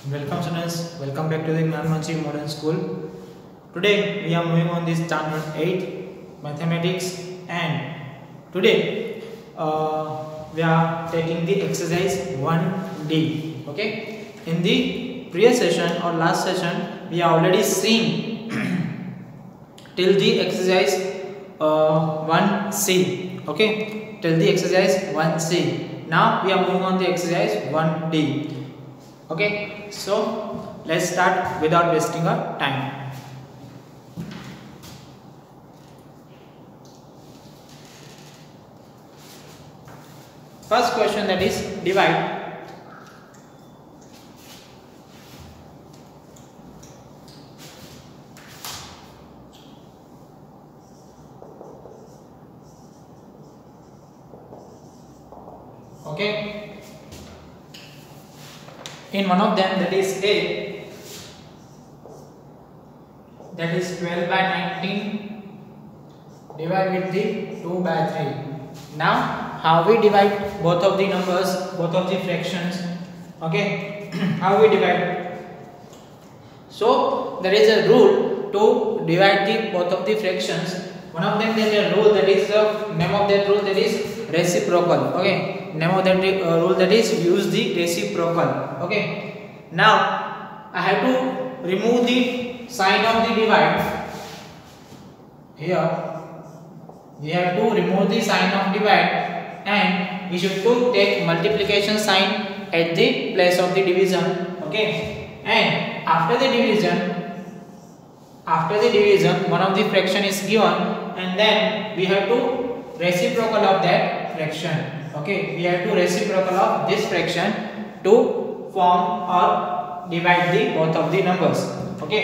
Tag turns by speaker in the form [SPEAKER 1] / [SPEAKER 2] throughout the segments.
[SPEAKER 1] Welcome students, welcome back to the Gnanmanchi Modern School. Today we are moving on this standard 8 mathematics, and today we are taking the exercise 1D. Okay, in the previous session or last session we are already seen till the exercise 1C. Okay, till the exercise 1C. Now we are moving on to exercise 1D. Okay, so let's start without wasting our time. First question, that is divide. Okay. In one of them, that is A, that is 12 by 19, divide with the 2 by 3. Now, how we divide both of the numbers, both of the fractions? Okay, how we divide? So, there is a rule to divide the both of the fractions. One of them, there is a rule, that is the name of that rule, that is reciprocal. Okay. Name of that rule, that is use the reciprocal. Okay. Now I have to remove the sign of the divide. Here we have to remove the sign of divide, and we should to take multiplication sign at the place of the division. Okay. And after the division, one of the fraction is given, and then we have to reciprocal of that fraction. Okay, we have to reciprocal of this fraction to form or divide the both of the numbers. Okay,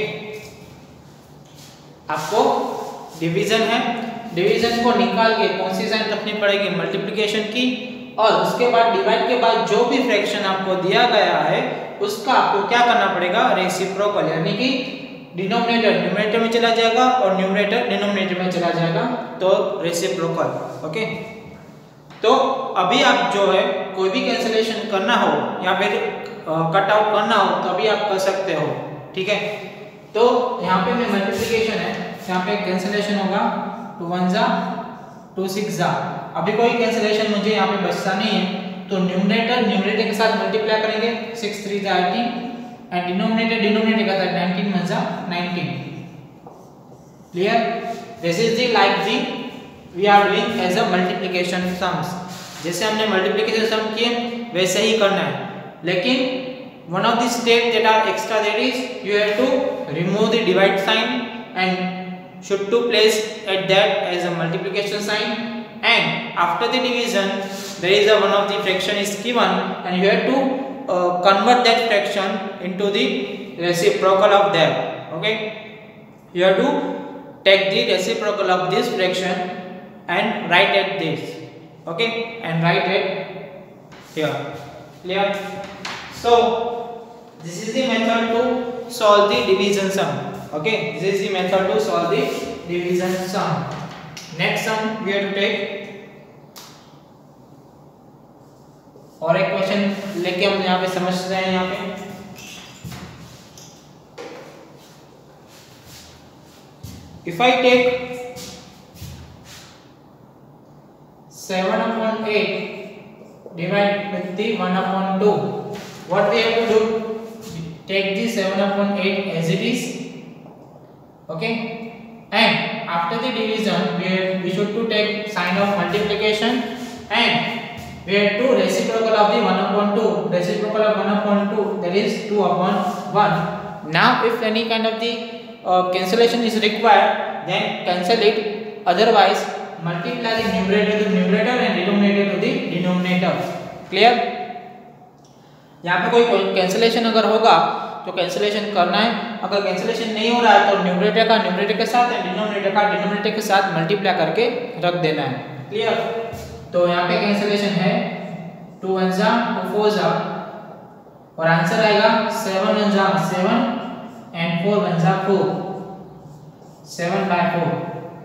[SPEAKER 1] आपको division है, division को निकाल के कौन सी sign रखनी पड़ेगी? Multiplication की, और उसके बाद डिवाइड के बाद जो भी फ्रैक्शन आपको दिया गया है उसका आपको क्या करना पड़ेगा? रेसिप्रोकल, यानी कि डिनोमिनेटर न्यूमरेटर में चला जाएगा और न्यूमरेटर डिनोमिनेटर में चला जाएगा, तो रेसिप्रोकल. ओके, तो अभी आप जो है कोई भी कैंसिलेशन करना हो या फिर कट आउट करना हो तो अभी आप कर सकते हो. ठीक है, तो यहाँ पे में मल्टीप्लिकेशन है, यहाँ पे कैंसिलेशन होगा 2 1 जा 2 6 जा. अभी कोई कैंसिलेशन मुझे यहाँ पे बचता नहीं है, तो न्यूमरेटर के साथ मल्टीप्लाई करेंगे, 6 3 जा 18, एंड डिनोमिनेटर के साथ 19 1 जा 19. Clear? This is the like the we are doing as a multiplication sums. जैसे हमने multiplication sum किए वैसे ही करना है, लेकिन one of the step that are extra, that is you have to remove the divide sign and should to place at that as a multiplication sign, and after the division there is a one of the fraction is given, and you have to convert that fraction into the reciprocal of that. Okay, you have to take the reciprocal of this fraction and write at this. Okay, and write it here. Clear? So this is the method to solve the division sum. Okay, this is the method to solve the division sum. Next sum we have to take, और एक question लेके हम यहाँ पे समझ रहे हैं. यहाँ पे if I take 7/8 divide with the 1/2, what we have to do? Take the 7/8 as it is. Okay, and after the division we should to take sign of multiplication, and we have to reciprocal of the 1/2. Reciprocal of 1/2, that is 2/1. Now if any kind of the cancellation is required, then cancel it, otherwise multiply the numerator to numerator and denominator to the denominator. Clear? यहाँ पे कोई cancellation अगर होगा तो cancellation करना है, अगर cancellation नहीं हो रहा है तो न्यूमरेटर का न्यूमरेटर के साथ एंड डिनोमिनेटर का डिनोमिनेटर के साथ मल्टीप्लाई करके रख देना है. क्लियर? तो यहाँ पे कैंसिलेशन है 2 1 जा 2 4 जा, और आंसर आएगा 7 1 जा 7 and 4 1 जा 4, 7/4.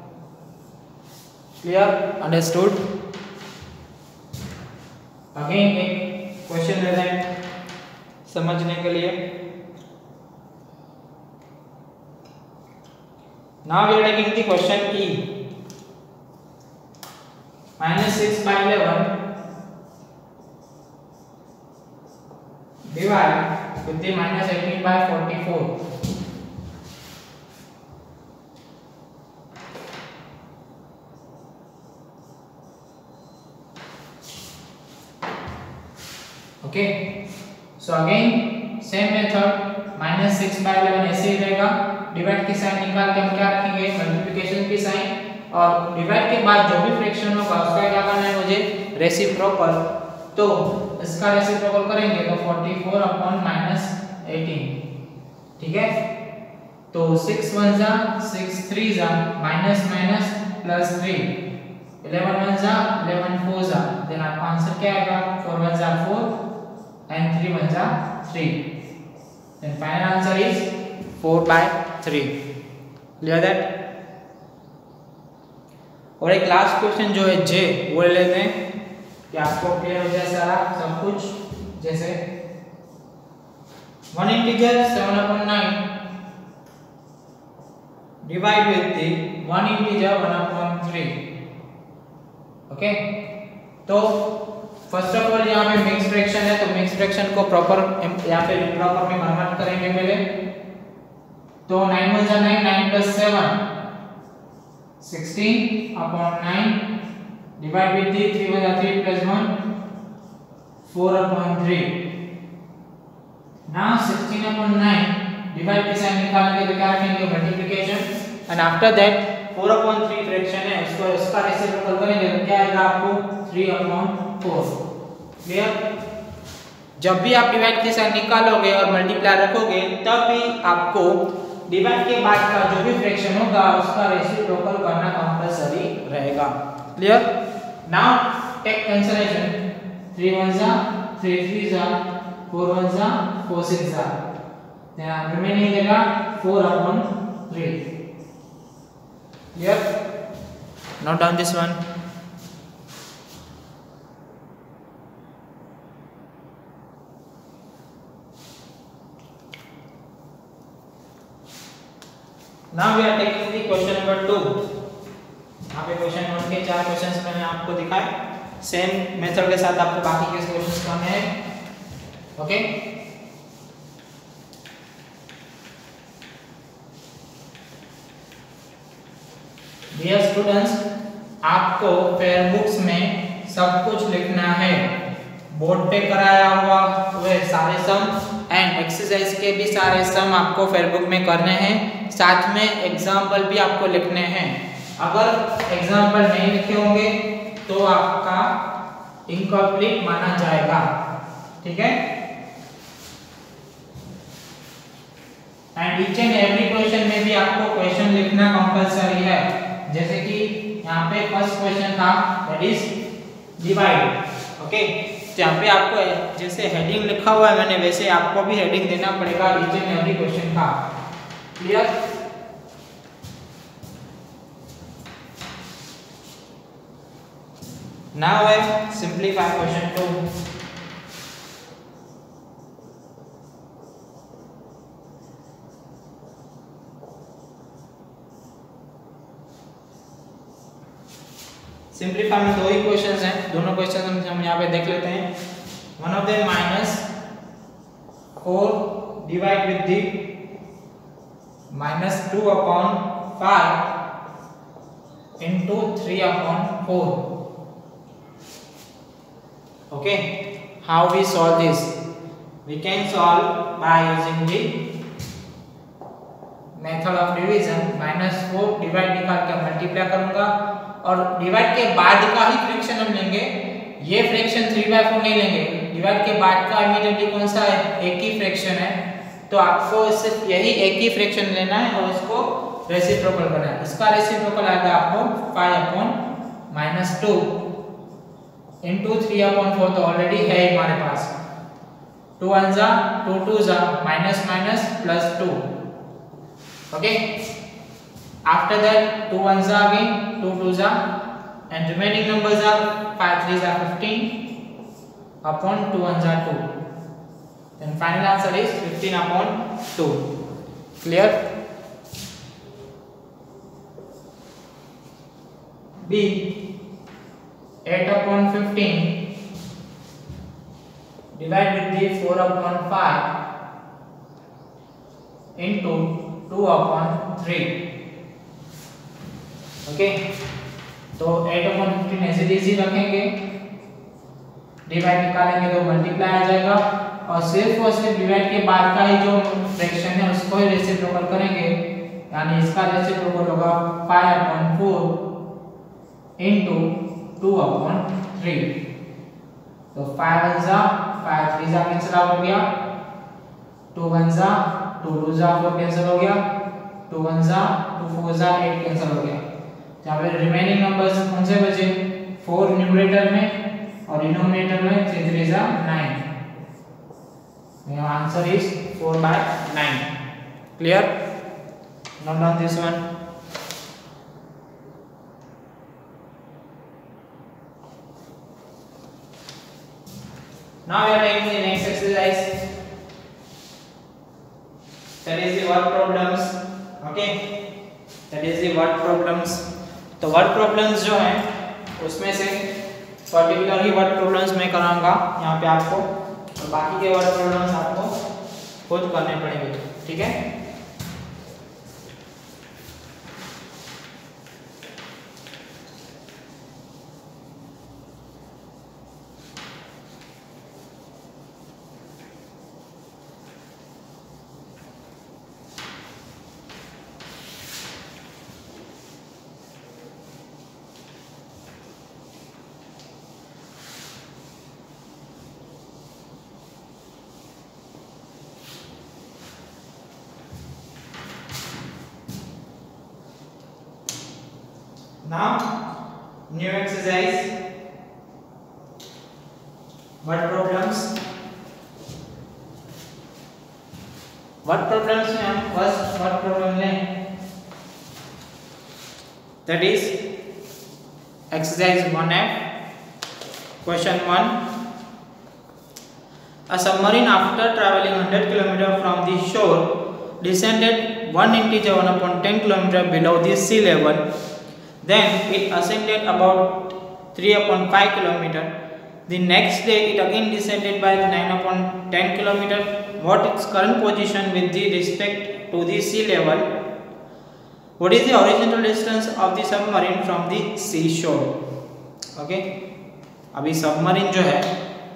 [SPEAKER 1] Clear? Understood? अगेन एक क्वेश्चन ले रहे हैं समझने के लिए. Now we are taking the question E. -6/11 divide with the -18/44. Okay, so again same method, -6/11 ऐसे ही रहेगा, डिवाइड की साइन निकाल के हम क्या रखेंगे, मल्टीप्लिकेशन की साइन, और डिवाइड के बाद जो भी फ्रैक्शन होगा उसका क्या करना है मुझे, रेसिप्रोकल। तो इसका रेसिप्रोकल करेंगे तो 44/-18, ठीक है। तो 6 1 जा 6 3 जा माइनस माइनस प्लस 3, 11 1 जा 11 4 जा, देन आपका आंसर क्या आएगा, 4 1 जा 4 and 3 1 जा 3, then final answer is 4/3. clear that? और एक लास्ट क्वेश्चन जो है जे वो ले लेते हैं कि आपको क्लियर हो जाए सारा सब कुछ। जैसे one integer 7/9 divide with the one integer 1/3। Okay, तो फर्स्ट ऑफ ऑल यहाँ पे मिक्स फ्रैक्शन है, तो मिक्स फ्रैक्शन को प्रॉपर यहाँ पे इम्प्रॉपर में कन्वर्ट करेंगे पहले। तो 9 1 जा 9, 9 + 7 16/9 डिवाइड विद 3 1 जा 3 + 1 4/3। नाउ 16/9 डिवाइड के साइन निकालेंगे तो क्या रखेंगे, multiplication, and after that 4/3 fraction है उसको इसका रेसिप्रोकल करेंगे तो क्या आएगा आपको 3/4। क्लियर? जब भी आप डिवाइड के साइन निकालोगे और मल्टीप्लाई रखोगे तब भी आपको डिवाइड के बाद का जो भी फ्रैक्शन होगा उसका रेसिप्रोकल करना कंपलसरी रहेगा। क्लियर? नाउ टेक कैंसलेशन, 3 1 जा 3 3 जा 4 1 जा 4 6 जा, देन रिमेनिंग रहेगा 4/3। Clear? Note down this one. Now we are taking the question number 2. यहाँ पे क्वेश्चन 1 के 4 क्वेश्चंस मैंने आपको दिखाए, सेम मेथड के साथ आपको बाकी के क्वेश्चंस करने हैं। ओके, डियर स्टूडेंट्स, आपको फेयर बुक्स में सब कुछ लिखना है, बोर्ड पे कराया हुआ वे सारे सम एंड एक्सरसाइज के भी सारे सम आपको फेयर बुक में करने हैं, साथ में एग्जाम्पल भी आपको लिखने हैं। अगर एग्जाम्पल नहीं लिखे होंगे तो आपका इनकम्प्लीट माना जाएगा, ठीक है। And each and every question में भी आपको क्वेश्चन लिखना कंपलसरी है। जैसे कि यहाँ पे फर्स्ट क्वेश्चन था दैट इज डिवाइड। ओके, यहाँ पे आपको जैसे हेडिंग लिखा हुआ है मैंने वैसे आपको भी हेडिंग देना पड़ेगा ईच एंड एवरी क्वेश्चन का। Clear? Now I simplify question 2. Simplify में दो ही क्वेश्चंस हैं, दोनों क्वेश्चन हम यहाँ पे देख लेते हैं। One of them -4 divide with the -2/5 into 3/4. Okay, how we solve this? We can solve by using the method of division। -4 divide निकाल के मल्टीप्लाई करूंगा और डिवाइड के बाद का ही फ्रैक्शन हम लेंगे, ये फ्रैक्शन 3/4 नहीं लेंगे। डिवाइड के बाद का इमीडिएटली कौन सा है, एक ही फ्रैक्शन है, तो आपको सिर्फ यही एक ही फ्रैक्शन लेना है और उसको रेसिप्रोकल करना है। इसका रेसिप्रोकल आएगा आपको 5/-2 into 3/4 तो ऑलरेडी है हमारे पास। 2 1 जा 2 2 जा minus minus plus 2। Okay, after that 2 1 जा अगेन 2 2 जा एंड रिमेनिंग नंबर्स आर 5 3 जा 15/2 1 जा 2, then final answer is 15/2। clear? B 8/15 divide with the 4/5 into 2/3. Okay, तो 8/15 ऐसे इजी रखेंगे, डिवाइड निकालेंगे तो मल्टीप्लाई आ जाएगा और सिर्फ और सिर्फ डिवाइड के बाद का ही जो फ्रैक्शन है उसको ही रेसिप्रोकल करेंगे, यानी इसका रेसिप्रोकल होगा 5/4 into 2/3. तो 5 1 जा 5 3 जा कैंसिल आउट हो गया, 2 1 जा 2 2 जा 4 कैंसिल हो गया, 2 1 जा 2 4 जा 8 कैंसिल हो गया। जहाँ पे रिमेनिंग नंबर्स कौन से बचे, 4 न्यूमरेटर में और डिनोमिनेटर में 3 3 जा 9। Your answer is 4/9. Clear? Note down this one. Now we are taking the next exercise. That is the word problems. Okay? That is the word problems. तो word problems जो है उसमें से पर्टिकुलरली वर्ड प्रॉब्लम्स मैं कराऊंगा यहाँ पे आपको, और बाकी के वर्ड प्रॉब्लम्स आपको खुद करने पड़ेंगे, ठीक है। Now, new exercise, word problems. Word problems में हम फर्स्ट वर्ड प्रॉब्लम लें, that is exercise 1F. Question 1. A submarine after traveling 100 km from the shore descended 1 integer 1/10 km below the sea level. Then it ascended about 3/5 km. The next day it again descended by 9/10 km. What its current position with the respect to the sea level? What is the horizontal distance of the submarine from the seashore? Okay, अभी submarine जो है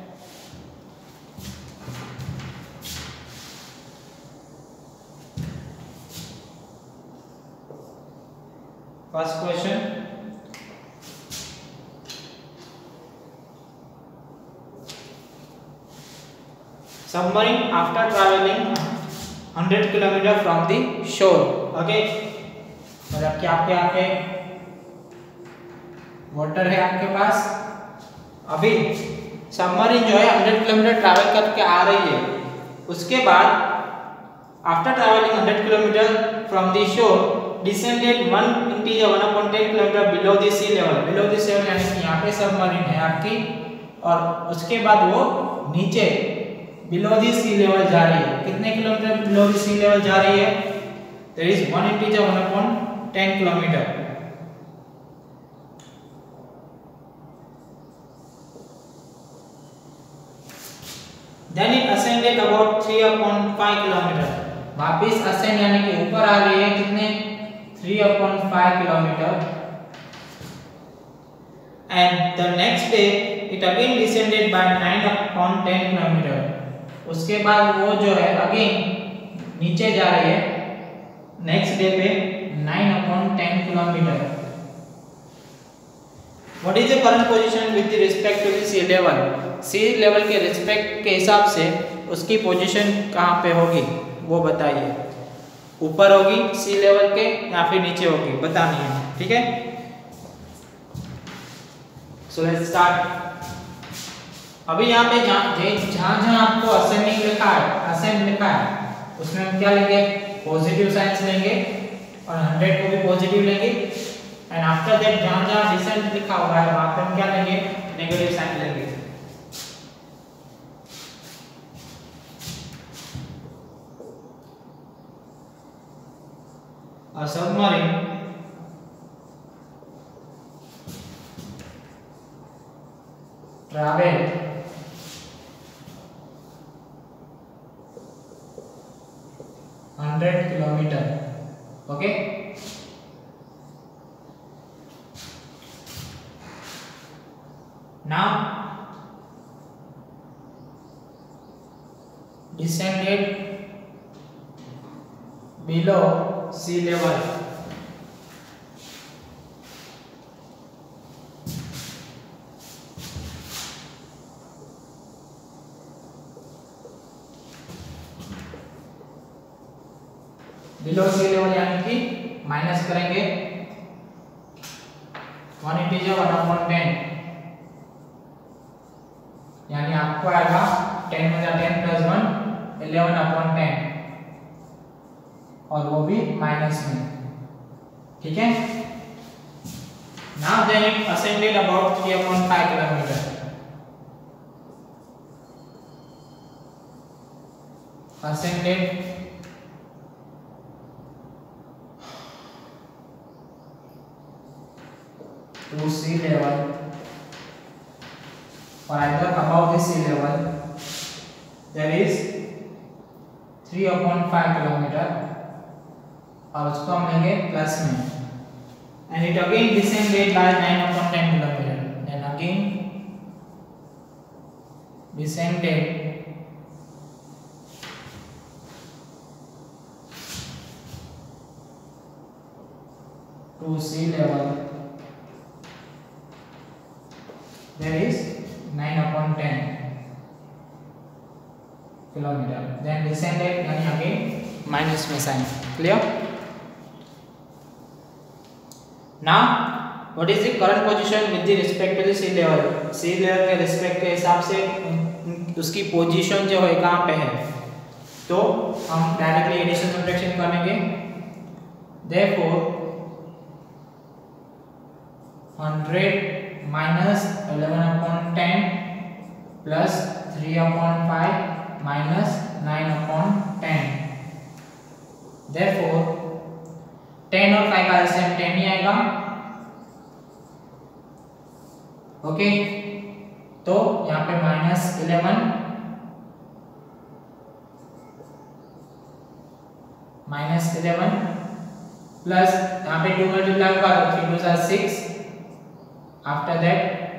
[SPEAKER 1] first question, submarine after travelling 100 kilometre from the shore. Okay, मतलब कि आपके यहाँ पे water है आपके पास, अभी सबमरीन जो है 100 किलोमीटर ट्रैवल करके आ रही है, उसके बाद after travelling 100 kilometre from the shore descended 1 integer 1/10 kilometre below the sea level. Below the sea level यानी कि यहाँ पे सबमरीन है आपकी, और उसके बाद वो नीचे बिलो द सी लेवल जा रही है। कितने kilometre below the sea level जा रही है? There is 1 integer 1/10 kilometre. Then it ascended about 3/5 kilometre. वापस असेंड यानी कि ऊपर आ रही है, कितने? 3/5 kilometre. And the next day it again descended by 9/10 kilometre. उसके बाद वो जो है अगेन नीचे जा रही है नेक्स्ट डे पे 9/10 kilometre. What is the current position with respect to the sea level? Sea level के रिस्पेक्ट के हिसाब से उसकी पोजीशन कहाँ पे होगी वो बताइए। ऊपर होगी सी लेवल के या फिर नीचे होगी, बतानी है, ठीक है। So let's start. अभी यहाँ पे जहाँ आपको असेंडिंग लिखा है, असेंड लिखा है, उसमें हम क्या लेंगे? पॉजिटिव साइंस लेंगे और 100 को भी पॉजिटिव लेंगे। एंड आफ्टर दैट जहाँ डिसेंट लिखा हुआ है वहां पे हम क्या लेंगे? नेगेटिव साइन लेंगे। A submarine 100 kilometre. Okay, now descended below sea level. Below sea level यानी कि माइनस करेंगे 180 1/10, यानी आपको आएगा 10 में 10 + 1 11/10, और वो भी माइनस में. ठीक है. Now then it ascended about 3.5 kilometre. Ascended to sea level or either above the sea level, there is 3.5 kilometre, और उसको हम लेंगे प्लस में, and it again descended by 9/10 kilometre. Then again descended to sea level. There is 9/10 kilometre. Then descended यानी again minus में sign. Clear? Now what is the current position with the respect to the sea level? Sea level के respect के हिसाब से उसकी position जो है कहाँ पे है, तो हम डायरेक्टली एडिशन सब्ट्रैक्शन करेंगे. Therefore 100 minus 11/10 plus 3/5 minus 9/10. Therefore 10 और 5 का एलसीएम 10 ही आएगा. ओके, तो यहाँ पे -11 प्लस यहाँ पे 2 मल्टीप्लाई होगा तो 3 2 6. After that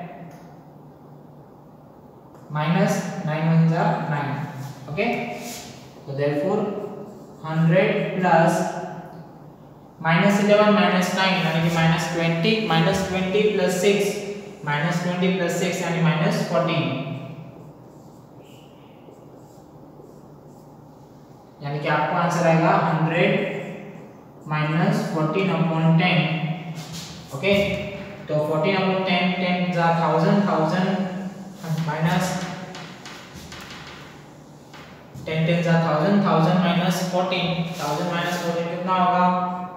[SPEAKER 1] minus 9 1 9. Okay, so therefore 100 plus -11 minus 9 यानी कि -20 -20 plus 6 -20 plus 6 यानी -14, यानी कि आपको आंसर आएगा 100 minus 14/10. ओके, तो 14/10 10 जा 1000 minus 10 10 जा 1000 minus 14 कितना होगा?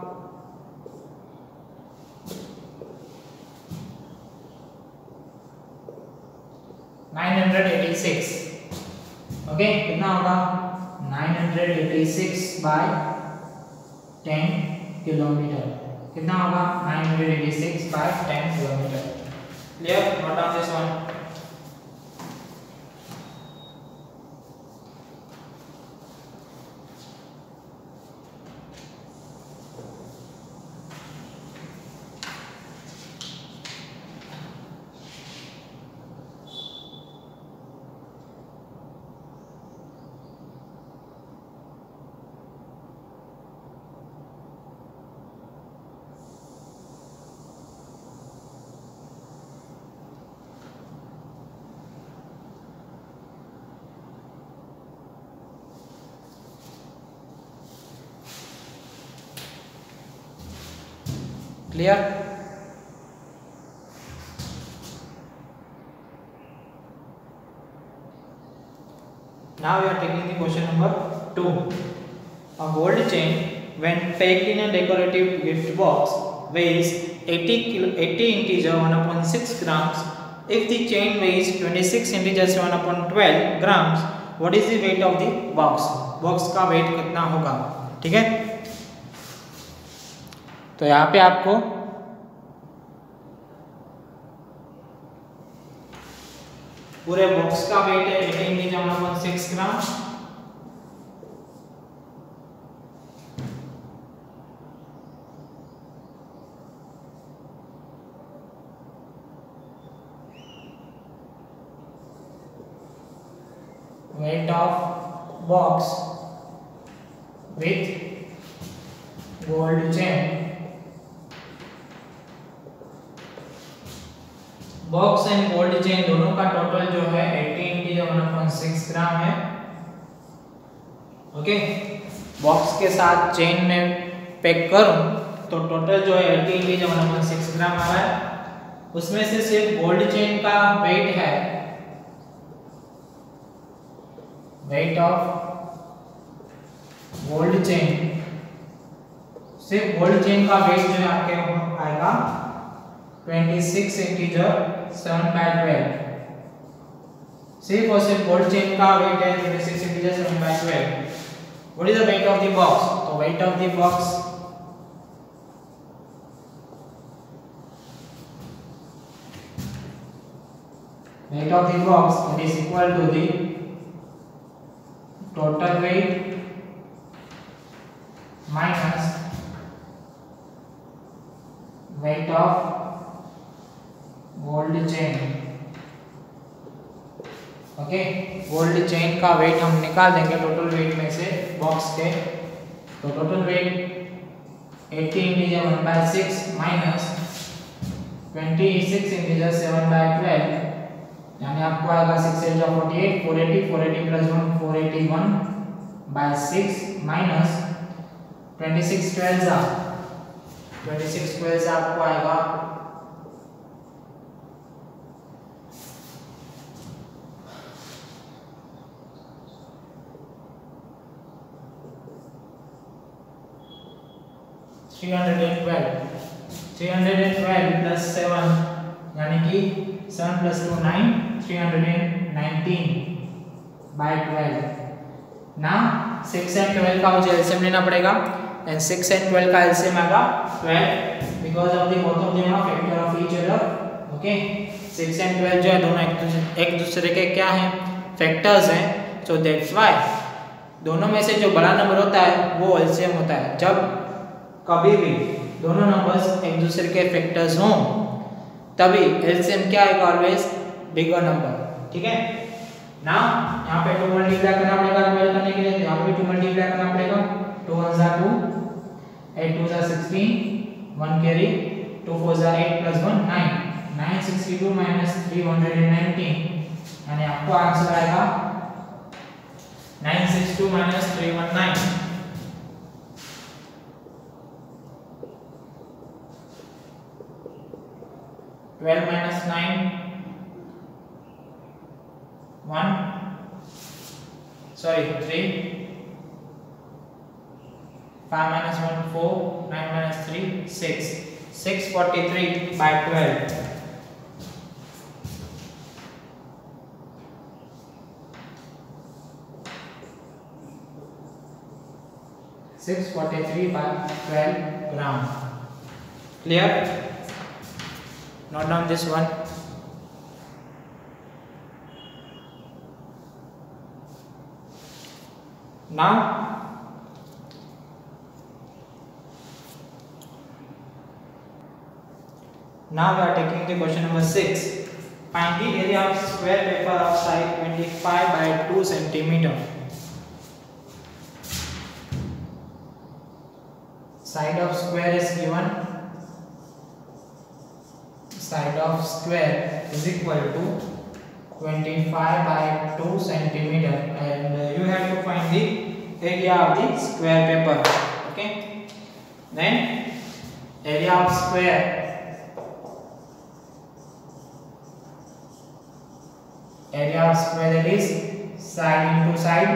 [SPEAKER 1] 986. ओके, कितना होगा? 986/10 किलोमीटर. कितना होगा? 986/10 kilometre. Clear? Note down this one. Clear? Now we are taking the question number 2. A gold chain when packed in a decorative gift box weighs 80 integers 1/6 grams. If the chain weighs 26 integers 1/12 grams, what is the weight of the box? Box का weight कितना होगा? ठीक है, तो यहाँ पे आपको पूरे बॉक्स का वेट है 18 into 1/6 gram. box with gold chain. Box and gold chain दोनों का टोटल जो है 18 × 1.6 ग्राम है। ओके, बॉक्स के साथ चेन में पैक करूं तो टोटल जो है 18 × 1.6 ग्राम आ रहा है। उसमें से सिर्फ गोल्ड चेन का वेट है, वेट ऑफ गोल्ड चेन, सिर्फ गोल्ड चेन का वेट जो है आपके आएगा 26 × 7/12। सिर्फ और सिर्फ गोल्ड चेन का वेट है 26 × 7/12। What is the weight of the box? तो weight of the box that is equal to the total weight minus weight of gold chain. Okay, gold chain का वेट हम निकाल देंगे टोटल वेट में से box के। तो टोटल वेट 18 × 1/6 माइनस 26 × 7/12, यानी आपको आएगा 6 × 48, 480, 480 + 1 481/6 माइनस 26 12 आपको आएगा 312 + 7 यानी कि 7 + 2 9, 319/12। now 6 and 12 का मुझे एलसीएम लेना पड़ेगा, एंड 6 and 12 का एलसीएम आएगा 12 because of the both of them are factor of each other. Okay, 6 and 12 जो है दोनों एक दूसरे के क्या हैं, फैक्टर्स हैं। सो दैट्स व्हाई दोनों में से जो बड़ा नंबर होता है वो एलसीएम होता है। जब कभी भी दोनों नंबर्स एक दूसरे के फैक्टर्स हों तभी एलसीएम क्या आएगा, ऑलवेज बिगर नंबर। ठीक है ना, यहाँ पे 2 मल्टीप्लाई करना पड़ेगा 12 करने के लिए, यहाँ पे 2 मल्टीप्लाई करना पड़ेगा। 2 1 2, 8 2 16, 1 कैरी, 2 4 8 + 1 9, 962 - 319, यानी आपको आंसर आएगा 962 - 319। 12 - 9 1 sorry 3, 5 - 1 4, 9 - 3 6, 643/12। 643/12 gram. Clear? Note down this one. Now we are taking the question number 6. Find the area of square paper of side 25/2 centimeter. Side of square is given. Side of square is equal to 25/2 centimeter, and you have to find the area of the square paper. Okay, then area of square that is side into side.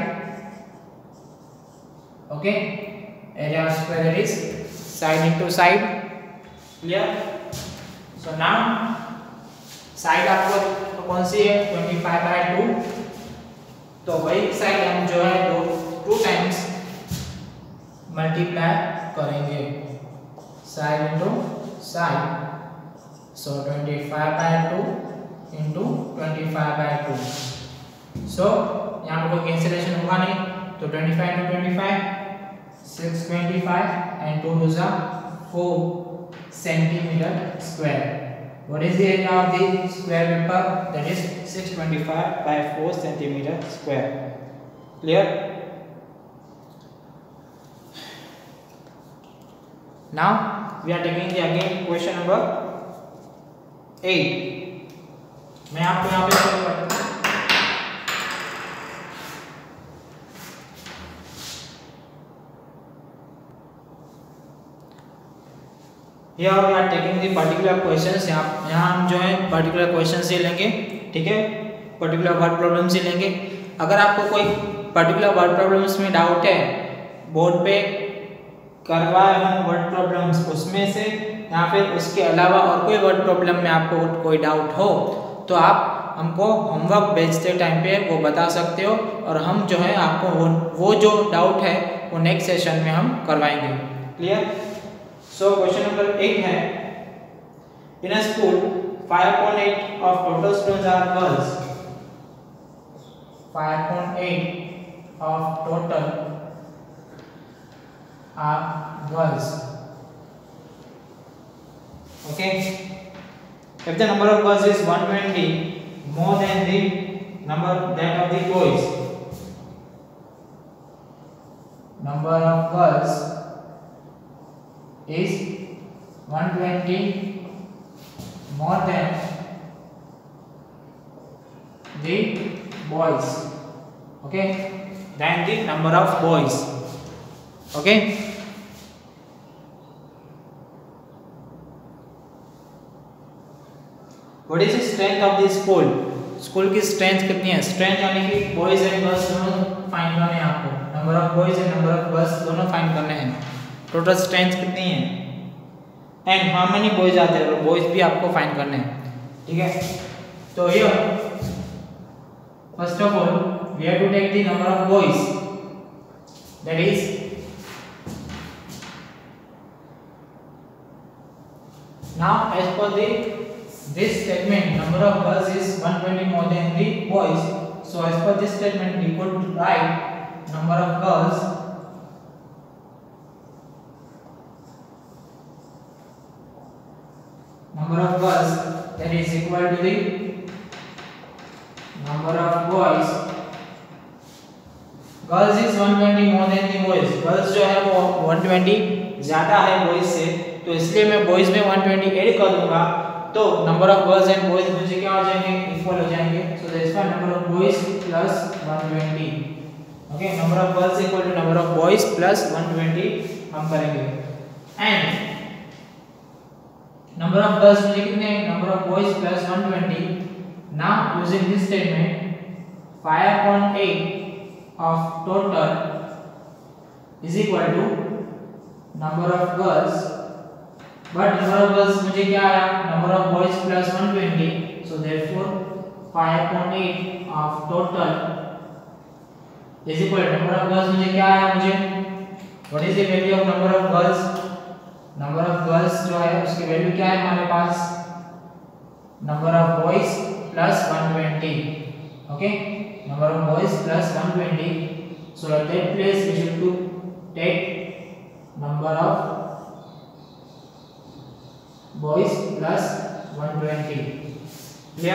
[SPEAKER 1] Okay, area of square that is side into side. Clear? So now side आपको तो कौन सी है 25/2, तो वही side हम जो है 2 times multiply करेंगे side into side. So 25/2 into 25/2। So यहाँ पर कोई कैंसिलेशन होगा नहीं, तो 25 × 25 625 and 2 2 4 centimeter square. What is the area of the square paper? That is 625/4 centimeter square. Clear? Now we are taking the again question number 8. मैं आपको यहाँ पे सॉल्व करता हूँ। Here we are taking the particular questions। यहाँ हम जो है particular questions ही लेंगे, ठीक है, particular word problems ही लेंगे। अगर आपको कोई particular word problems में डाउट है, बोर्ड पे करवाए हूँ वर्ड प्रॉब्लम्स उसमें से, या फिर उसके अलावा और कोई वर्ड प्रॉब्लम में आपको कोई डाउट हो तो आप हमको होमवर्क भेजते टाइम पे वो बता सकते हो, और हम जो है आपको वो जो डाउट है वो नेक्स्ट सेशन में हम करवाएंगे। क्लियर? सो क्वेश्चन नंबर 8 है, in a school 5.8 of total students are girls. 5.8 of total are girls. Okay, if the number of girls is 120 more than the number that of the boys, number of girls is 120 more than the boys, okay, than the number of boys. Okay, what is the strength of the school? School की strength कितनी है? Strength यानी कि boys and girls दोनों find करने हैं आपको, number of boys and number of girls दोनों फाइंड करने हैं। टोटल स्ट्रेंथ कितनी है एंड हाउ मेनी बॉयज आते हैं, और बॉयज भी आपको फाइंड करने हैं, ठीक है। तो here first of all we have to take the number of boys, that is now as per this statement number of girls is 120 more than the boys, so as per this statement we could write number of girls that is equal to the number of boys। Girls is 120 more than the boys, girls जो है वो 120 ज्यादा है boys से, तो इसलिए मैं boys में 120 ऐड कर दूंगा, तो number of girls and boys मुझे क्या हो जाएंगे, इक्वल हो जाएंगे। So that's why number of boys plus 120, okay, number of girls equal to number of boys plus 120 हम करेंगे। एंड नंबर ऑफ गर्ल्स मुझे कितने, number of boys plus 120। Now using this statement 5.8 of total is equal to number of girls, but number of girls मुझे क्या आया, number of boys plus 120, so therefore 5.8 of total is equal to number of girls मुझे क्या आया, मुझे what is the value of number of girls, number of girls जो है उसकी वैल्यू क्या है हमारे पास, number of boys plus 120, okay, number of boys plus 120, so at that place we should to take number of boys plus 120। clear?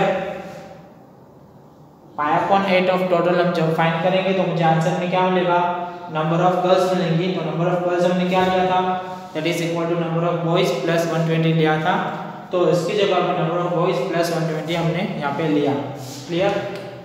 [SPEAKER 1] 5.8 of total हम जब find करेंगे तो मुझे आंसर में क्या मिलेगा, नंबर ऑफ गर्ल्स मिलेंगी, तो नंबर ऑफ गर्ल्स हमने क्या लिया था, that is equal to number of boys plus 120 लिया था, तो इसकी जगह पे नंबर ऑफ बॉयज प्लस 120 हमने यहाँ पे लिया। Clear?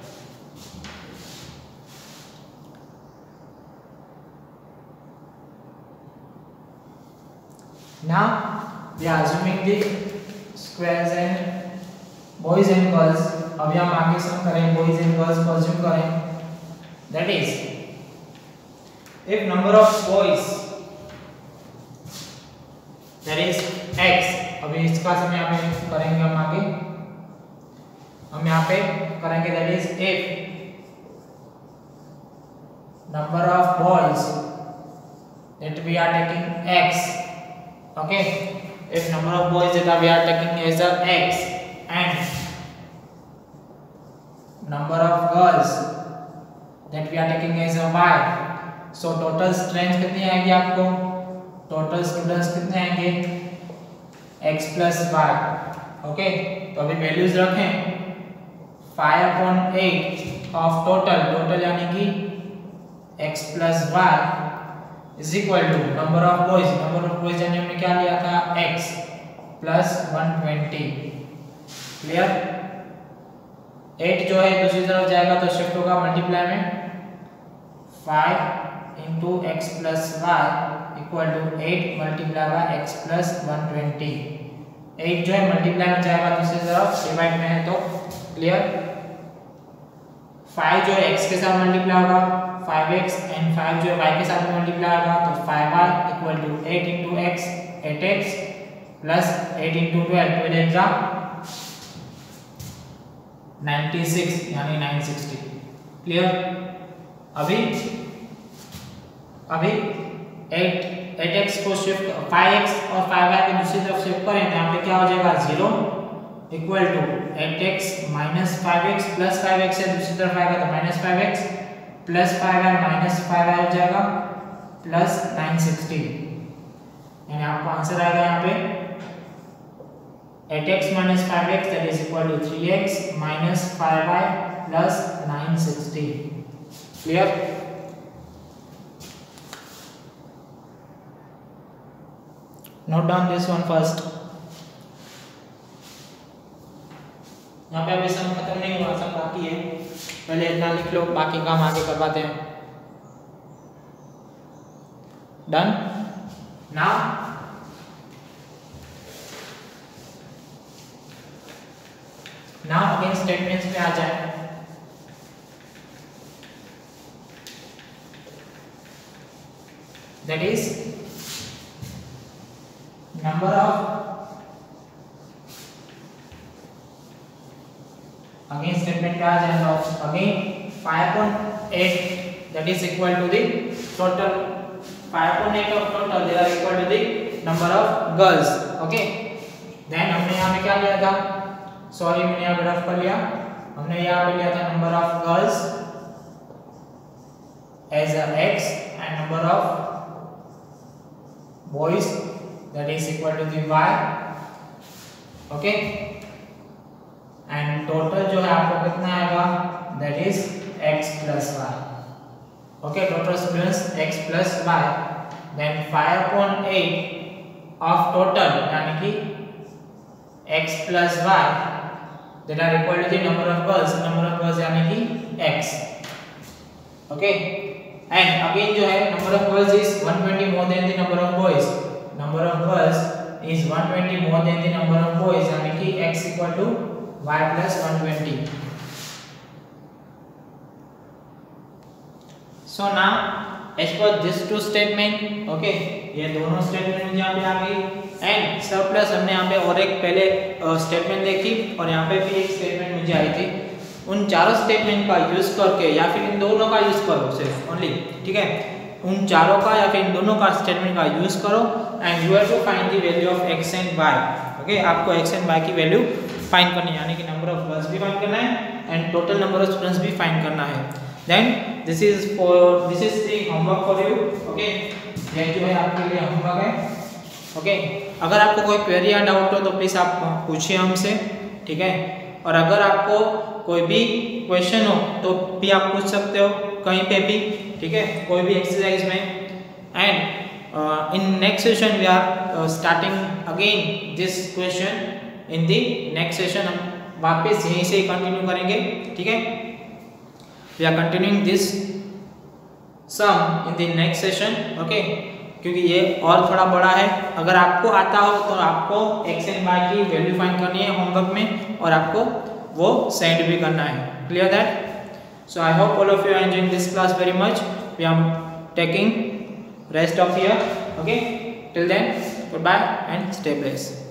[SPEAKER 1] Now we are assuming the squares and boys and girls। अभी हम आगे सम करें, boys and girls को assume करें, that is if number of boys that is x, अभी इसका सम यहाँ पे करेंगे हम आगे, हम यहाँ पे करेंगे that is if number of boys that we are taking x, okay, if number of boys that we are taking as a x and number of girls that we are taking as a y, so total strength कितनी आएगी आपको, total students कितने आएंगे, x plus y, okay. तो अभी values रखें, 5.8 of total यानी कि x plus y is equal to number of boys यानी हमने क्या लिया था x प्लस 120। क्लियर। 8 जो है दूसरी तरफ जाएगा तो शिफ्ट होगा मल्टीप्लाई में 5 into x plus y equal to 8 multiply by x plus 120। 8 जो है मल्टीप्लाई में जाएगा दूसरी तरफ, डिवाइड में है तो क्लियर। 5 जो है x के साथ मल्टीप्लाई होगा 5x एंड 5 जो है y के साथ मल्टीप्लाई होगा तो 5y equal to 8 into x 8x plus 8 into 12 12 जा 96 यानी 960। क्लियर। अभी 8x को शिफ्ट 5x और 5y को दूसरी तरफ शिफ्ट करें तो यहाँ पे क्या हो जाएगा 0 equal to 8x minus 5x plus 5x है दूसरी तरफ आएगा तो minus 5x plus 5y minus 5y हो जाएगा प्लस 960। यानी आपको आंसर आएगा यहाँ पे 8x minus 5x that is equal to 3x minus 5y plus 960. Clear? Note down this one first. यहाँ पे अभी सम खत्म नहीं हुआ, सम बाकी है, पहले इतना लिख लो, बाकी काम आगे करवाते हैं। Done? Now अगेन स्टेटमेंट्स पे आ जाए। That is number of, again statement पे आ जाए तो again 5.8 that is equal to the total 5.8 of total they are equal to the number of girls. Okay, then हमने यहाँ पे क्या लिया था, सॉरी मैंने यहाँ पे रफ कर लिया, हमने यहाँ पे लिया था number of girls as a x and number of boys that is equal to the y। Okay, and total जो है आपको कितना आएगा that is x plus y। Okay, total students x plus y, then 5.8 of total यानी कि x plus y that are equal to the number of girls यानी कि x। okay, and again जो है number of girls is 120 more than the number of boys, number of girls is 120 more than the number of boys यानी कि x equal to y plus 120। so now as per this two statement, okay, ये दोनों statement मुझे यहाँ पे आ गई and सब plus हमने यहाँ पे और एक पहले स्टेटमेंट देखी और यहाँ पे भी एक स्टेटमेंट मुझे आई थी। उन चारों स्टेटमेंट का यूज करके या फिर इन दोनों का यूज करो सिर्फ ओनली, ठीक है, उन चारों का या फिर इन दोनों का स्टेटमेंट का यूज करो and you have to find the value of x and y। Okay, आपको x एंड y की वैल्यू फाइंड करनी है, यानी कि नंबर ऑफ गर्ल्स भी फाइंड करना है and total number of students भी फाइंड करना है। Then this is the homework for you. Okay, ये जो है आपके लिए होमवर्क है। ओके, अगर आपको कोई क्वेरी या डाउट हो तो प्लीज़ आप पूछिए हमसे, ठीक है, और अगर आपको कोई भी क्वेश्चन हो तो भी आप पूछ सकते हो कहीं पे भी, ठीक है, कोई भी एक्सरसाइज में। And in next session we are starting again this question in the next session, हम वापस यहीं से कंटिन्यू करेंगे, ठीक है, we are continuing this sum in the next session. Okay, क्योंकि ये और थोड़ा बड़ा है, अगर आपको आता हो तो आपको x एंड y की वैल्यू फाइंड करनी है होमवर्क में और आपको वो सेंड भी करना है। Clear that? So I hope all of you are enjoying this class very much. We are taking rest of year. Okay, till then good bye and stay blessed.